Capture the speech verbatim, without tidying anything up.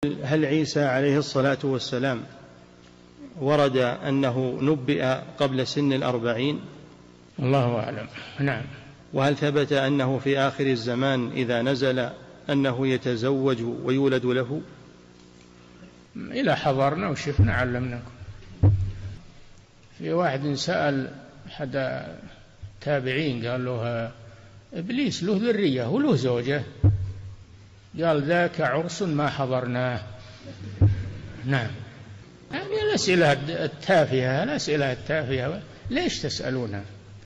هل عيسى عليه الصلاة والسلام ورد أنه نبئ قبل سن الأربعين؟ الله أعلم. نعم. وهل ثبت أنه في آخر الزمان إذا نزل أنه يتزوج ويولد له؟ إلى حضرنا وشفنا علمناكم. في واحد سأل أحد تابعين قال له إبليس له ذرية وله زوجة، قال ذاك عرس ما حضرناه. نعم. يعني الأسئلة التافهة الأسئلة التافهة ليش تسألونها؟